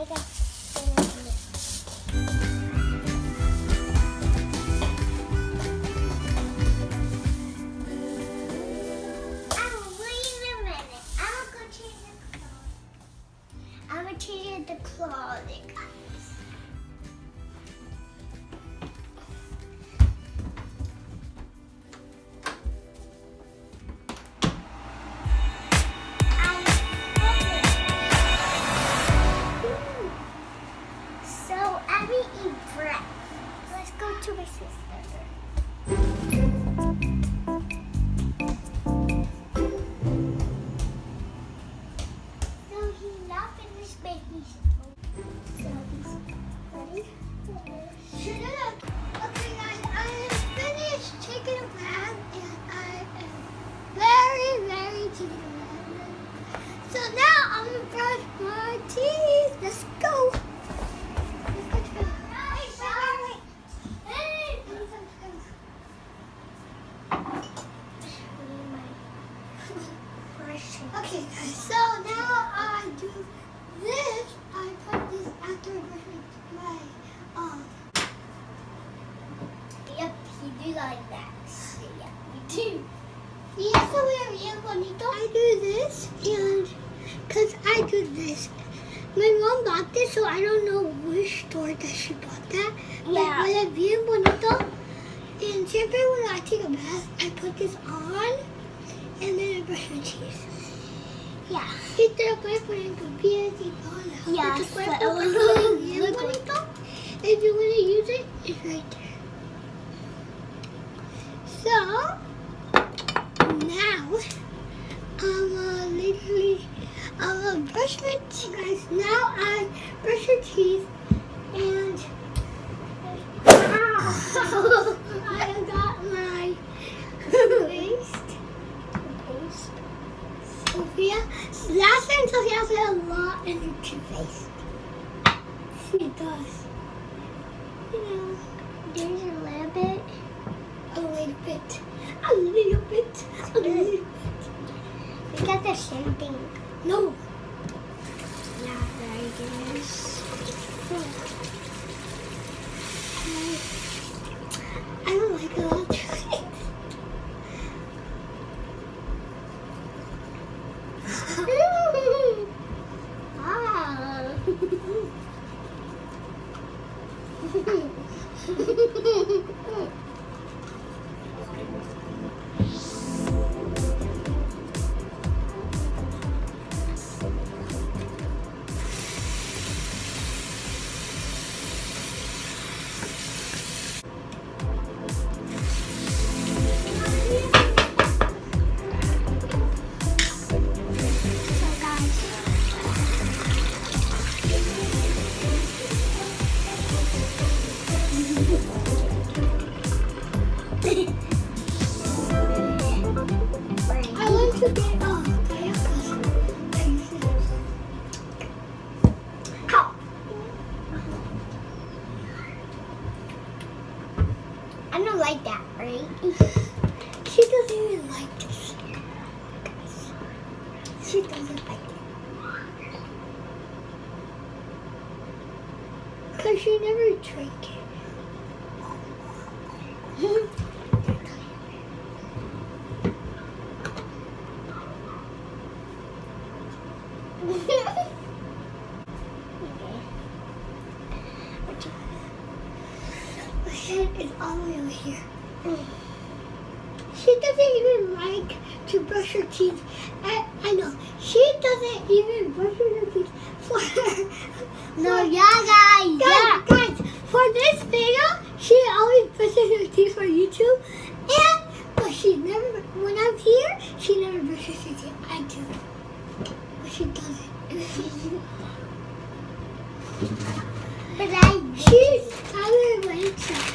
I'm gonna change the clothing, guys. So Abby eat bread. Let's go to my sister. So now I'm gonna brush my teeth. Let's go. Okay, so now I do this. I put this after brushing my Yep, you do like that. Yeah, you do. Yeah, so we're bien bonito. I do this, and because I do this. My mom bought this, so I don't know which store that she bought that. Yeah. But it's bien bonito. And siempre when I take a bath, I put this on, and then I brush my teeth. Yeah. Y te lo puedes poner en tus pies y todo. Yeah, tu cuerpo, bien bonito. If you want to use it, it's right there. So now I'm brush my teeth, guys. Now I brush your teeth, and I got my paste. Sophia. Last time Sophia put a lot in her toothpaste. She does. You know, there's a little bit. A little bit. A little bit. A little bit. We got the same thing. No. Yeah, there it is. I don't like a lot of toothpaste. I don't like that, right? She doesn't even like this. She doesn't like it. Because she never drank it. Is all the way over here. She doesn't even like to brush her teeth. I know. She doesn't even brush her teeth for her. No, guys, for this video, she always brushes her teeth for YouTube. But she never, when I'm here, she never brushes her teeth. I do. But she doesn't. She's probably waiting.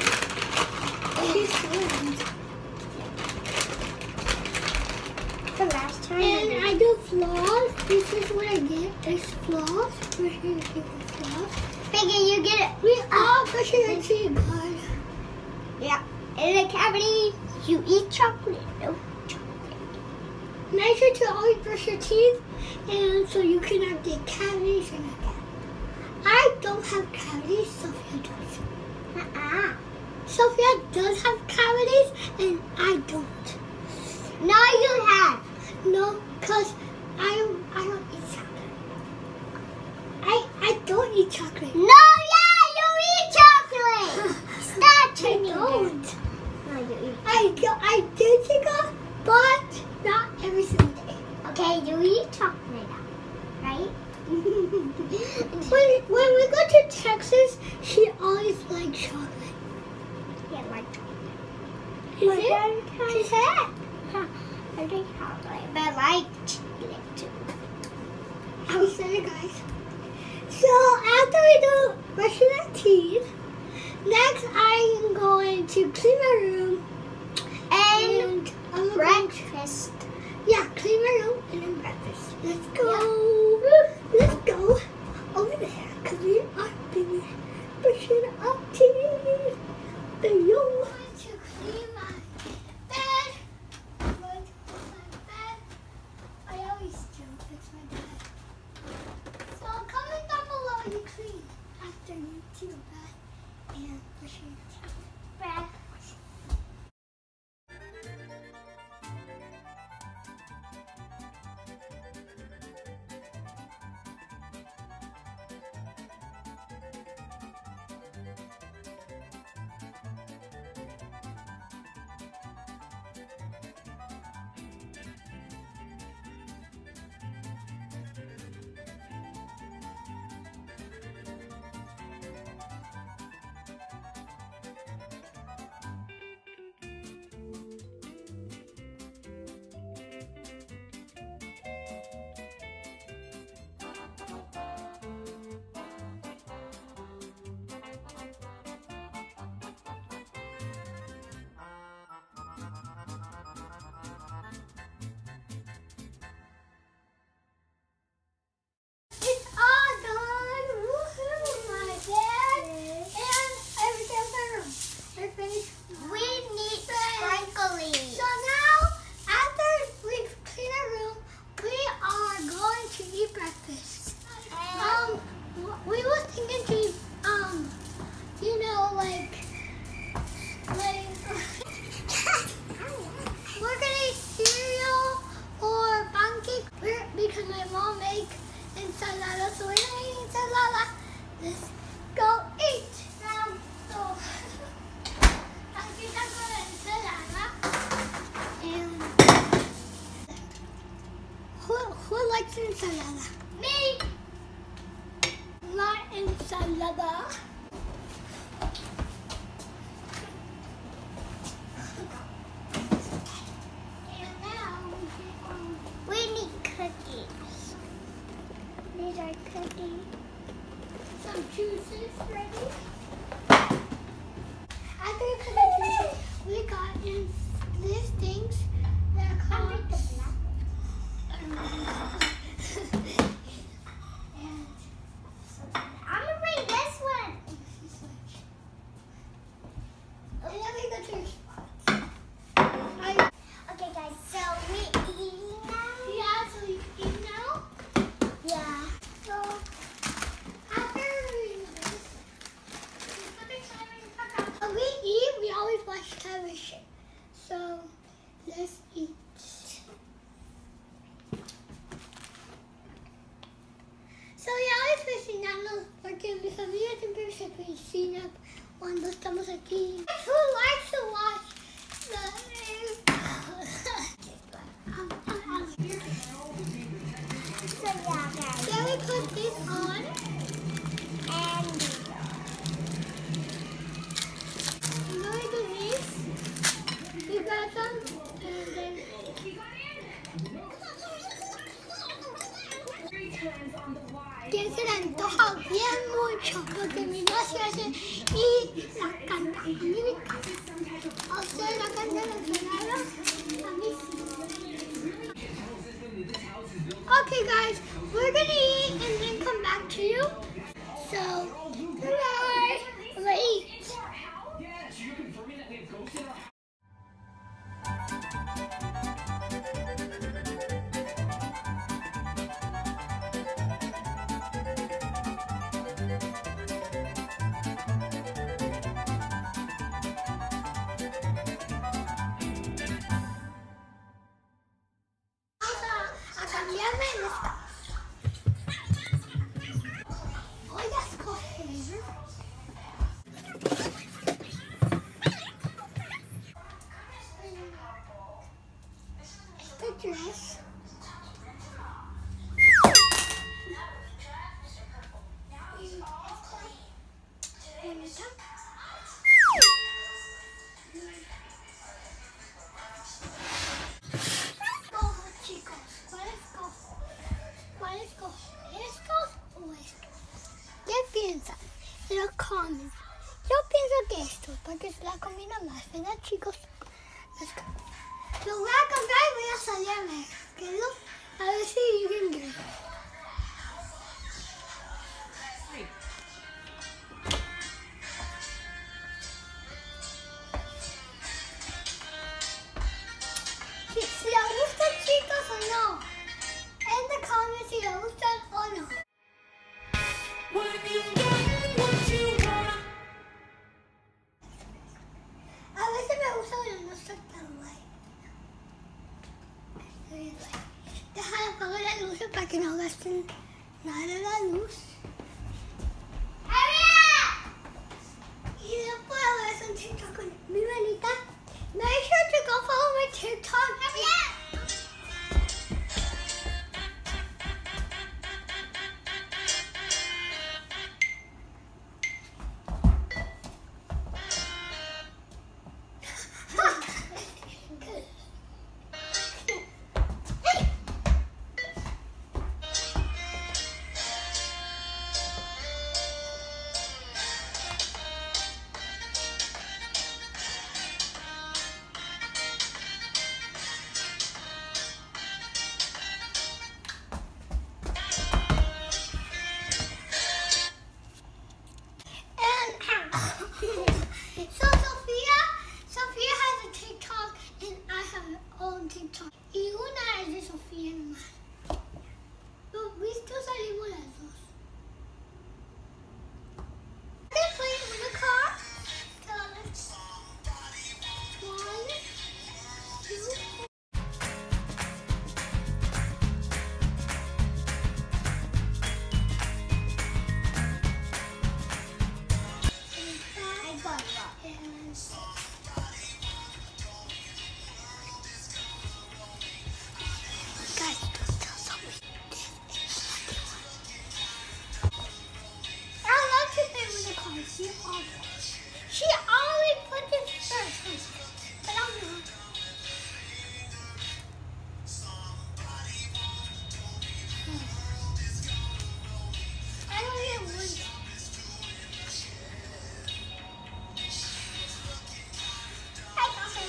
The last time. And I do floss. This is what I get. There's floss. Brushing your teeth with floss. Megan, you get it. We all brushing our teeth, bud. Yeah. In the cavity, you eat chocolate. No chocolate. Make sure to always brush your teeth, and so you can have the cavities and like that. don't have cavities, Sophia does. Sophia does have cavities and I don't. No, you have. No, because I don't eat chocolate. I don't eat chocolate. No, yeah, you eat chocolate. Stop turning. I don't. No, you eat. I do sugar, but not every single day. Okay, you eat chocolate now, right? when we go to Texas, she always likes chocolate. Yeah, like chocolate. She said. I drink chocolate, but I like chocolate too. I'm sorry, guys. So after we do brushing our teeth, next I'm going to clean my room and breakfast. Yeah, clean my room and then breakfast. Let's go. Yeah. Let's go over there because we are finished brushing our teeth. I'm going to clean my bed. I always do fix my bed. So comment down below what you clean after you do your bed and brush your teeth. Bed. We were thinking to, we're gonna eat cereal or pancake because my mom makes ensalada, so we're gonna eat ensalada. Let's go eat. So, aquí está con la ensalada. And who likes ensalada? Me. La ensalada. And now we need cookies. These are cookies. Some juices ready. After we put the juices, we got in these things that are called. Television. So let's eat. So ya hoy cocinamos porque mi familia siempre se cocina cuando estamos aquí. Who likes to watch the so yeah, guys. Then we put this on and que se le antoja bien mucho porque mi mamá se hace y la canta. A mí me encanta. ¿A usted la canta la ensalada? A mí sí. Okay guys, we're gonna eat and then come back to you. So, bye. Let's eat. Cámbiame. Hoy a escoger. Este dress. Bonita. Chicos, ¿cuál escojo? ¿Cuál escojo? ¿Estos o estos? ¿Qué piensan? En los comments. Yo pienso que estos, porque es la combina más, ¿verdad, chicos? Lo voy a cambiar y voy a salir a ver. ¿Qué lo? A ver si you can get it. Si les gustan, chicos, o no. En the comments si les gustan o no. A veces me gusta, pero no está tan guay. Deja de apagar la luz para que no gasten nada de la luz. Y después voy a hacer un TikTok con mi manita. Make sure to go follow my TikTok. So Sophia has a TikTok and I have my own TikTok. Y una es de Sofía nomás. Pero visto salimos las dos. They're playing with the car. So let's 1, 2. She always put this first, but I'm not. I don't even want it. I got her.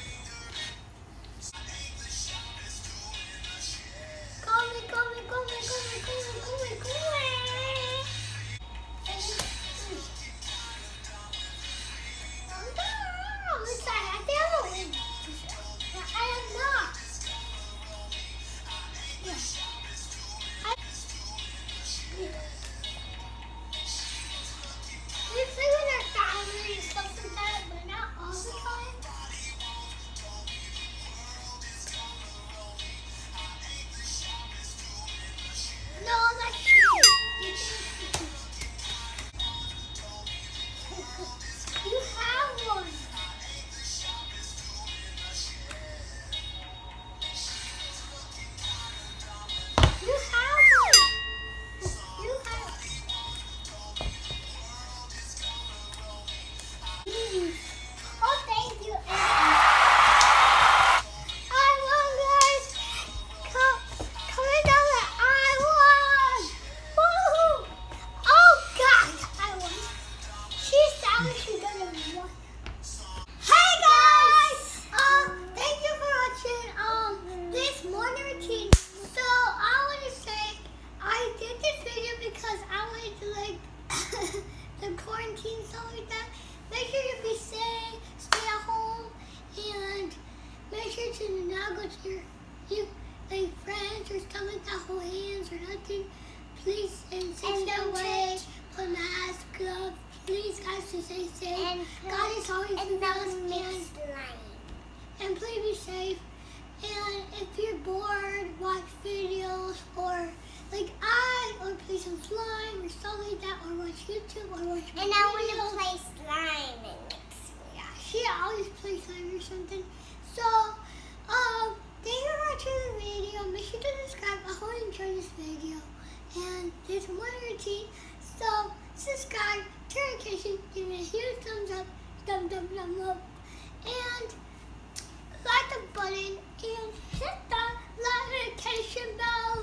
friends or something that hold hands or nothing, please and stay away, put mask, gloves, please guys to stay safe. And God is always with us, and please be safe. And if you're bored, watch videos. videos or play some slime or stuff like that, or watch YouTube or watch videos. And I want to play slime next week. Yeah, she always plays slime or something. So, thank you for watching the video. Make sure to subscribe. I hope you enjoyed this video. And there's one routine. So, subscribe, turn notifications, give me a huge thumbs up, thumb up, and like the button, and hit the notification bell.